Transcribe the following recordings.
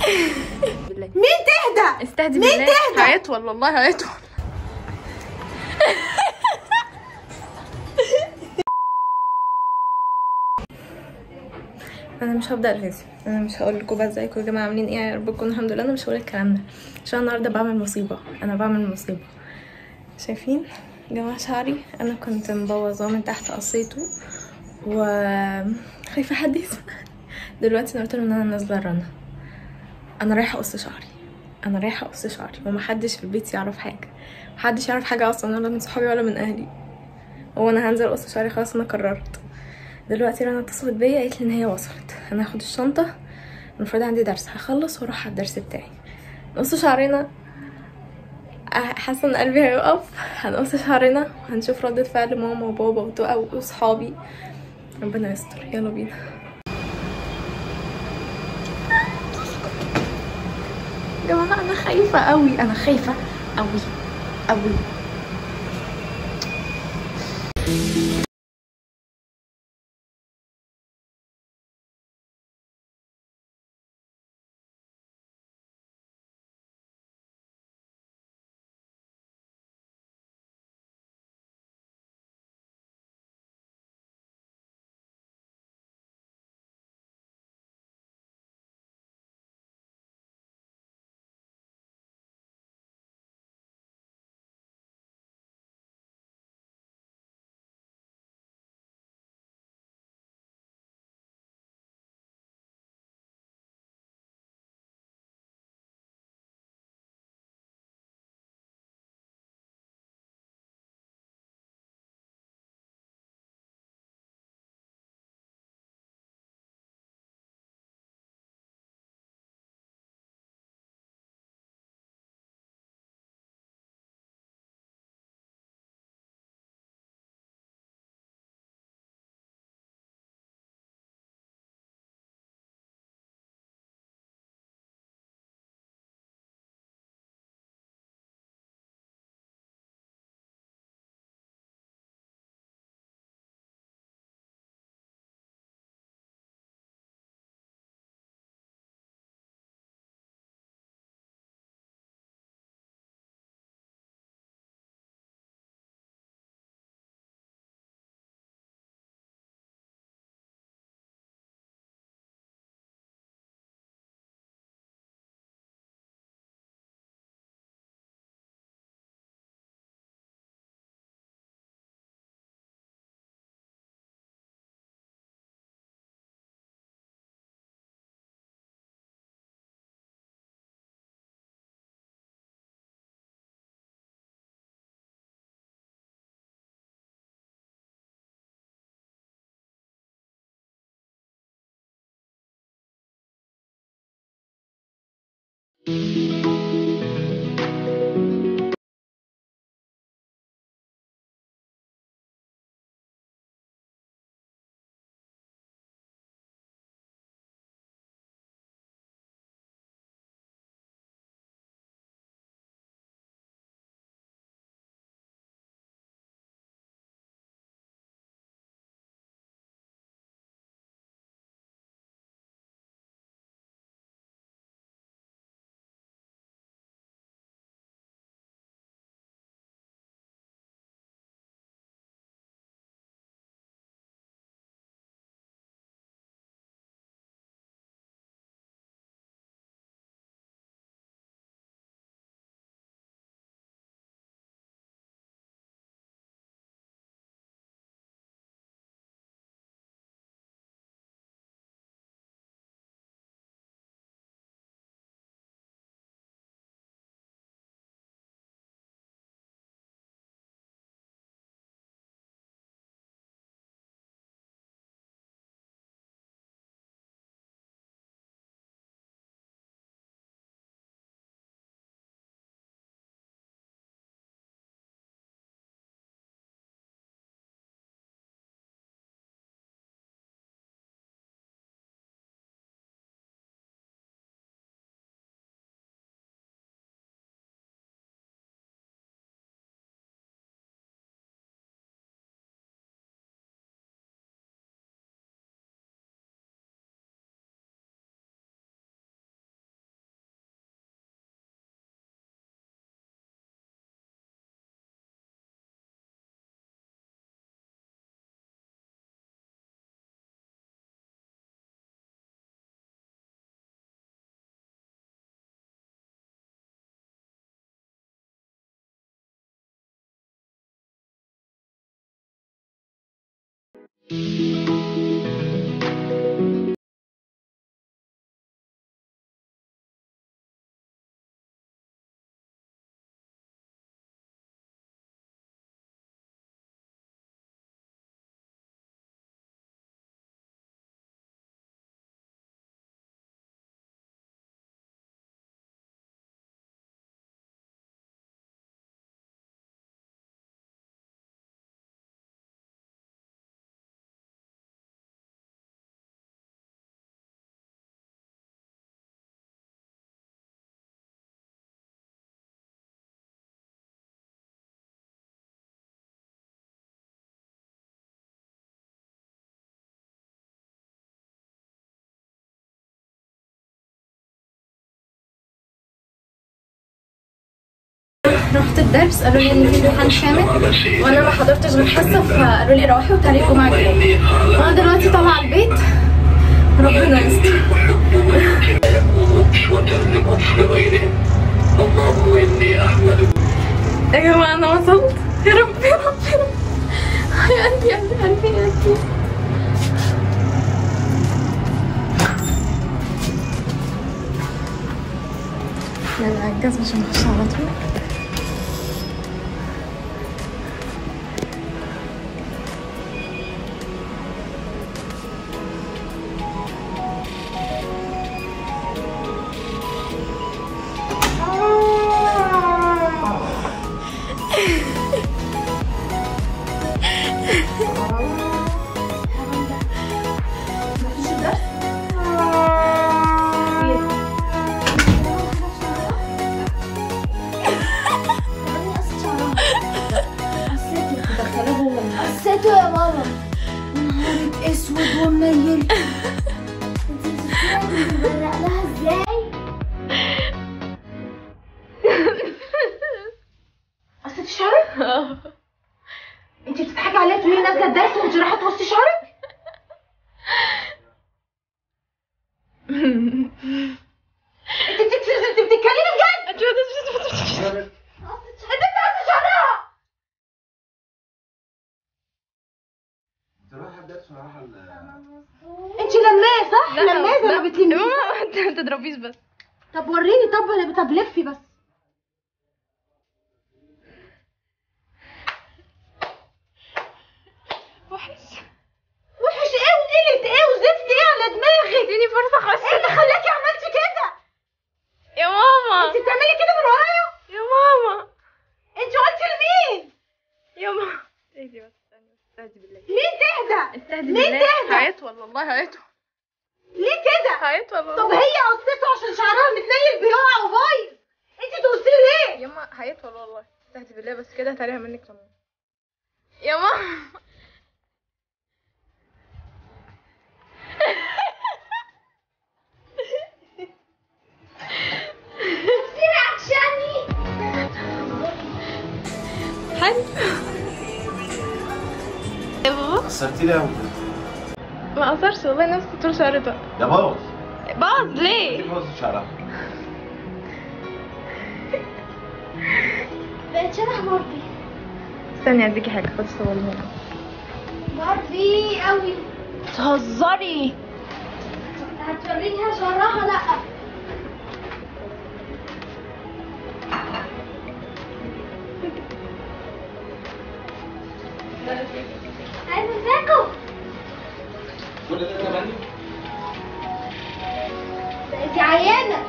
بالله. مين تهدى؟ استهدي بالله. مين تهدى؟ هيطول والله هيطول. انا مش هبدا الفيديو، انا مش هقول لكم بقى ازيكم يا جماعه عاملين ايه، يا رب تكونوا الحمد لله. انا مش هقول الكلام ده عشان النهارده بعمل مصيبه، انا بعمل مصيبه. شايفين يا جماعه شعري؟ انا كنت مبوظاه من تحت، قصيته وخايفه حد يسمع. دلوقتي انا قلت لهم ان انا نازله رنا، انا رايحه اقص شعري، انا رايحه اقص شعري، ومحدش في البيت يعرف حاجه، محدش يعرف حاجه اصلا، ولا من صحابي ولا من اهلي. هو انا هنزل اقص شعري خلاص، انا قررت. دلوقتي رنا اتصلت بيا قالت لي ان هي وصلت، انا هاخد الشنطه، المفروض عندي درس هخلص واروح على الدرس بتاعي. نقص شعرنا، حاسه ان قلبي هيقف. هنقص شعرنا وهنشوف ردة فعل ماما وبابا وتقى وصحابي، ربنا يستر. يلا بينا يا جماعه، انا خايفه قوي، انا خايفه قوي قوي. رحت الدرس قالوا لي ان في امتحان شامل وانا ما حضرتش غير حصه، فقالوا لي روحي وتعالي الجمعه الجايه. وانا دلوقتي طالعه البيت، ربنا يستر. يا جماعه انا وصلت، يا رب يا رب يا رب، يا قلبي يا قلبي قلبي يا قلبي. نقلع الجزمه عشان نخش على طول. حسيته يا ماما، نهارك اسود ومنيل. انت بتبرق لها ازاي؟ قصيتي شعرك؟ انت بتضحكي عليا تقولي نازله الدرس وانت رايحه تقصي شعرك؟ انت بتتكلمي بجد؟ انت بتقصي شعرها؟ انت لماه صح؟ لماه زي ما بتلميه. ماما ما تضربيش بس. طب وريني، طب لفي بس. وحش ايه وقلة ايه وزفت ايه على دماغي؟ اديني فرصه اخش. ايه اللي خلاكي عملتي كده؟ يا ماما انت بتعملي كده من ورايا؟ يا ماما انت قلتي لمين؟ يا ماما اهدي بس، استهدي بالله. مين تهدى؟ استهدي مين بالله. تهدى؟ هيطول والله هيطول. ليه كده؟ هيطول والله. طب هي قصته عشان شعرها متنيل بيقع وبايظ، انت تقصيه ليه؟ ياما هيطول والله، استهدي بالله بس كده هتعليها منك ليمون. يا ماما كتير عكشاني. حلو يا بابا. قصرتي لي قوي. ما قصرش والله، نفس طول شعري بقى. ده باظ. باظ ليه؟ انت باظت شعرها. بقت شبه باربي. استني اديكي حاجه، خدي صوريني. باربي قوي. تهزري؟ هتوريها شعرها؟ لا. عايزه ازيكم؟ كل ده كمان؟ بقيتي عيانه.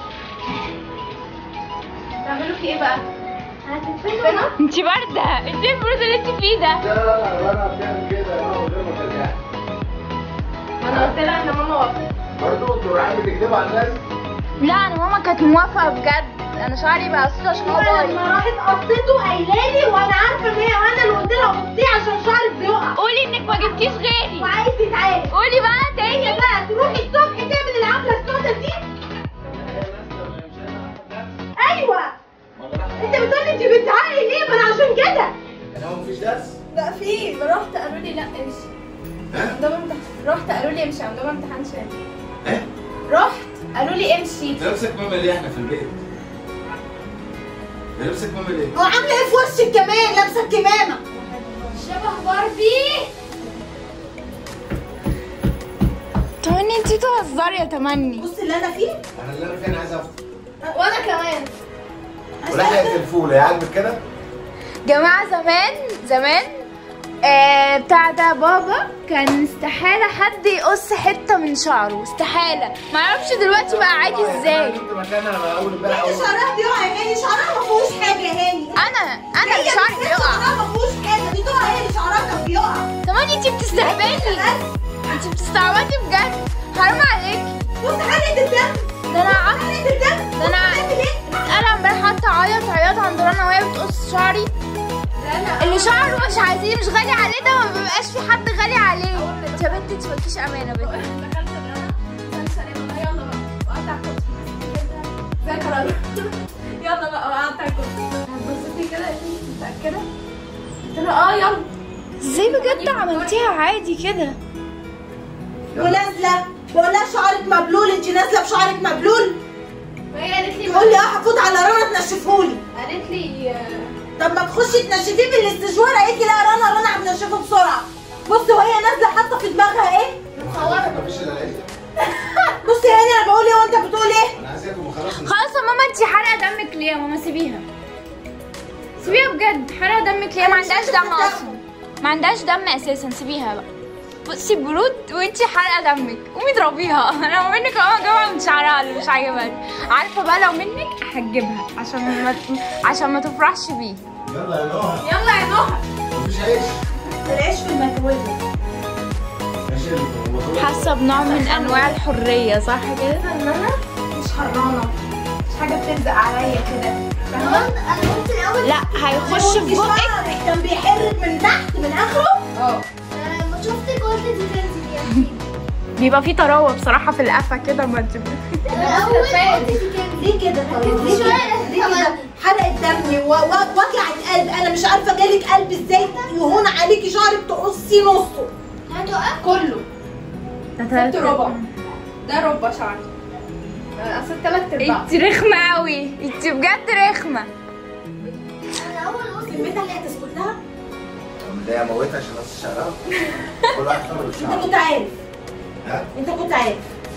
تعملوا في ايه بقى؟ هتدفنوا؟ انتي بارده، انتي ايه البرود اللي انتي فيه ده؟ لا انا بتعمل كده انا غير ما كان يعني. ما انا قلت لها ان ماما وافقت. برضه انتوا رايحين بتكدبوا على الناس؟ لا انا ماما كانت موافقه بجد. انا شعري بقى قصير عشان هو بايظ. لما راحت قصيته قايلالي وانا عارفه ان هي، وانا اللي قلت لها قصيه عشان شعرك بيقع. قولي انك ما جبتيش غيري. وعايز تتعالج. قولي بقى تاني. هي بقى تروحي الصبح تعمل العمله السوداء دي. ايوه. انت بتقولي انت بتعالي ليه؟ ما انا عشان كده. يعني هو مفيش درس؟ لا في، رحت قالوا لي لا امشي. عندهم امتحان. رحت قالوا لي امشي، عندهم امتحان شامل. ايه؟ رحت قالوا لي امشي. انت لابسك ماما ليه احنا في البيت؟ لابسك ماما ليه؟ وعامله ايه في وشك كمان؟ لابسه الكمامه شبه باربي. تمني انتي بتهزري يا تمني. بص اللي انا فيه. انا اللي انا فيه انا عايز افطر. وانا كمان. ولحقت الفول هي عاجبك كده؟ جماعة زمان بتاع ده بابا كان استحالة حد يقص حتة من شعره، استحالة. معرفش دلوقتي بقى عادي ازاي. كنت مكانها اول امبارح. شعرها بيقع يا هاني، شعرها ما فيهوش حاجة يا هاني. انا اللي شعري بيقع. شعرها ما فيهوش حاجة، دي تقع هي اللي شعرها كان بيقع. تمني انتي بتستهبلي، انتي بتستعبطي بجد، حرام عليكي. بص حرقة الدم. ده انا عارفة، حرقة الدم. ده انا انا امبارح قعدت اعيط عند رنا وهي بتقص شعري. اللي شعره مش عايزين مش غالي عليه ده ما بيبقاش في حد غالي عليه. يا بنت انت مالكيش امانه بنت. دخلت الرنا يلا بقى وقعدت على الكرسي. ازيك يا رنا؟ يلا بقى وقعدت على الكرسي. بصيتي كده قالت لي متأكدة؟ قلت لها يلا. ازاي بجد عملتيها عادي كده؟ ونازلة بقول لها شعرك مبلول، انت نازلة بشعرك مبلول. وهي قالت لي تقول لي هفوت على رنا تنشفهولي. قالت لي طب ما تخشي تنشفيه في الاستشوار. قالت لي لا رنا هتنشفه بسرعة. بص وهي نازلة حاطة في دماغها ايه؟ مفيش الا العيش. بصي يا هاني انا بقول ايه وانت بتقول ايه؟ انا عايز اكل وخلاص. خلاص يا ماما انتي حرقه دمك ليه يا ماما؟ سيبيها بجد، حرقه دمك ليه؟ ما عندهاش دم اصلا، ما عندهاش دم اساسا. سيبيها بقى. بصي برود وانتي حرقه دمك، قومي اضربيها. انا منك اهو جايبها من شعرها اللي مش عاجبها. عارفه بقى لو منك احجبها عشان ما تفرحش بيه. يلا يا نهى. يلا يا نهى. مفيش عيش. العيش في الميكروويف. ماشي الموضوع. حاسه بنوع من انواع الحريه صح كده؟ ان انا مش حرانه، مش حاجه بتلزق عليا كده. لا هيخش في بقك. شعرك كان بيحرك من تحت من اخره. ما شفتك قلت دي كانت بيبقى في طراوه بصراحه في القفا كده. ما ليه كده طيب؟ ليه كده؟ حرقت دمي ووجعت قلب. انا مش عارفه جالك قلب ازاي يهون عليكي شعرك تقصي نصه. كله. سبت ربع. ده ربع شعري. اصل 3/4. انت رخمه قوي، انت بجد رخمه. كلمتك هتسكت لها؟ اللي هي موتها عشان نص شعرها. كل واحد حر انت بالشعر. كنت عارف. ها؟ انت كنت عارف.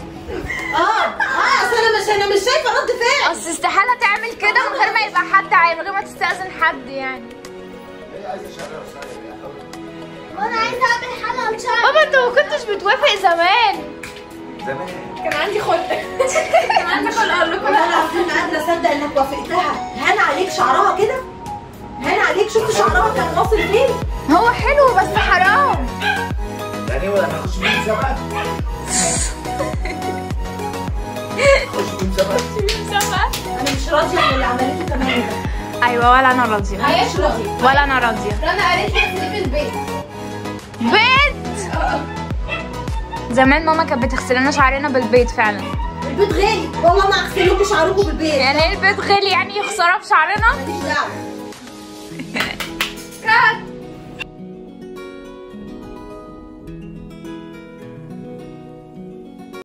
اصل انا مش شايفه رد فعل. اصل استحاله تعمل كده من غير ما يبقى حد عارف، من غير ما تستأذن حد يعني. هي عايزه شعرها قصير يا حبيبي. وانا عايزه اعمل حلقه شعر. بابا انت ما كنتش بتوافق زمان. زمان. كان عندي خلق. كان عندي خلق اقول لكم والله العظيم ما قادره اصدق انك وافقتها. هان عليك شعرها كده؟ هان عليك؟ شفت شعرها كان واصل فين؟ هو حلو بس حرام. يعني هو انا هخش مين سبعه؟ هخش مين سبعه؟ انا مش راضيه من اللي عملته كمان ده. ايوه ولا انا راضيه. عايش راضي. ولا انا راضيه. رنا قالت لي تسيبي البيت. بيت زمان ماما كانت بتغسل لنا شعرنا بالبيت فعلا. البيت غالي والله، ما هغسل لكم شعركم بالبيت. يعني ايه البيت غالي؟ يعني خساره في شعرنا؟ ماليش دعوه. كات.